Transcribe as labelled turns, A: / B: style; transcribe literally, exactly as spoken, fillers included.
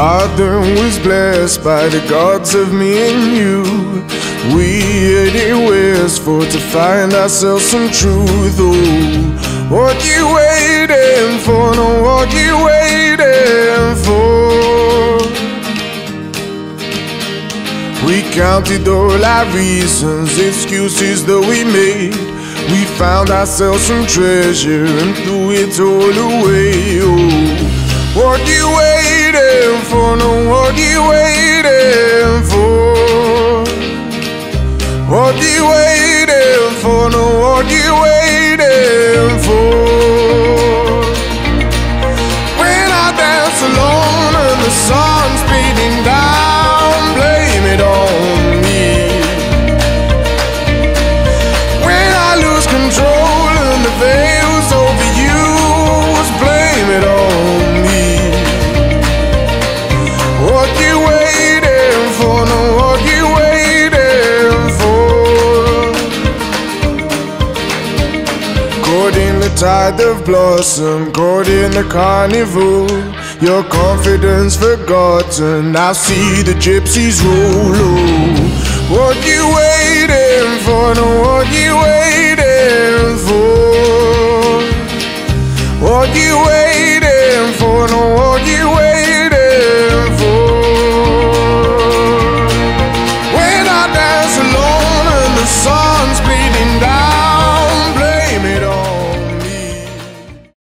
A: garden was blessed by the gods of me and you. We headed westward to find ourselves some truth. Oh, what you waiting for? No, what you waiting for? We counted all our reasons, excuses that we made. We found ourselves some treasure and threw it all away. Oh, what you waiting for? No, what you waiting for? What you waiting for? No, what you waiting for? When I dance alone and the sun's beating down, blame it on me. When I lose control and the veil's overused, blame it on me. What you waiting for? No, what you waiting for? Caught in the tide of blossom, caught in the carnival. Your confidence forgotten, I see the gypsies roll. Oh, what you waiting for? No, what you waiting for? What you waiting for?